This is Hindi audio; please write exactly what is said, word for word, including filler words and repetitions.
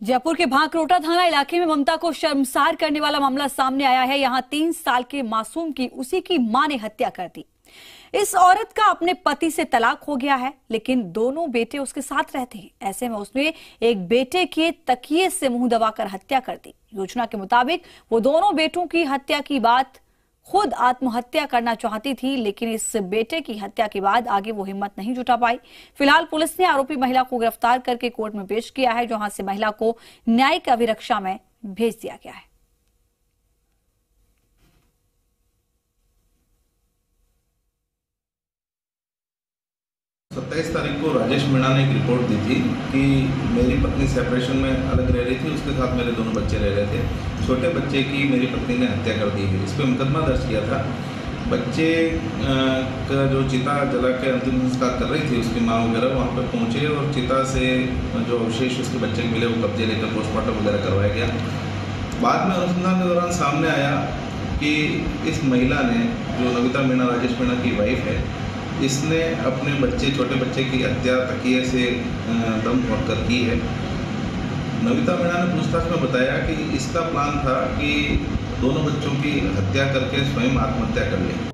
जयपुर के भांकरोटा थाना इलाके में ममता को शर्मसार करने वाला मामला सामने आया है। यहां तीन साल के मासूम की उसी की मां ने हत्या कर दी। इस औरत का अपने पति से तलाक हो गया है, लेकिन दोनों बेटे उसके साथ रहते हैं। ऐसे में उसने एक बेटे के तकिए से मुंह दबाकर हत्या कर दी। योजना के मुताबिक वो दोनों बेटों की हत्या की बात खुद आत्महत्या करना चाहती थी, लेकिन इस बेटे की हत्या के बाद आगे वो हिम्मत नहीं जुटा पाई। फिलहाल पुलिस ने आरोपी महिला को गिरफ्तार करके कोर्ट में पेश किया है, जहां से महिला को न्यायिक अभिरक्षा में भेज दिया गया है। सत्ताईस तारीख को राजेश मीणा ने एक रिपोर्ट दी थी कि मेरी पत्नी सेपरेशन में अलग रह रही थी, उसके साथ मेरे दोनों बच्चे रह रहे थे। छोटे बच्चे की मेरी पत्नी ने हत्या कर दी है। इस पर मुकदमा दर्ज किया था। बच्चे का जो चिता जला के अंतिम संस्कार कर रही थी उसकी माँ वगैरह वहाँ पर पहुँचे और चिता से जो अवशेष उसके बच्चे के मिले वो कब्जे लेकर पोस्टमार्टम वगैरह करवाया गया। बाद में अनुसंधान के दौरान सामने आया कि इस महिला ने, जो नविता मीणा राजेश मीणा की वाइफ है, इसने अपने बच्चे छोटे बच्चे की हत्या तकिए से दम तोड़कर की है। नविता मीणा ने पूछताछ में बताया कि इसका प्लान था कि दोनों बच्चों की हत्या करके स्वयं आत्महत्या कर ले।